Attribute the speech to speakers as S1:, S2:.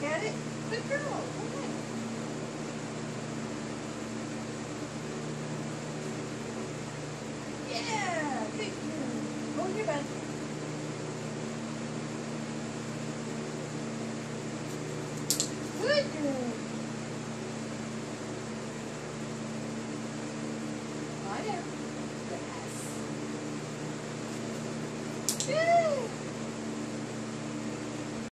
S1: look at it. Good girl. Okay. Yeah, good girl. Go in your bed. Good girl.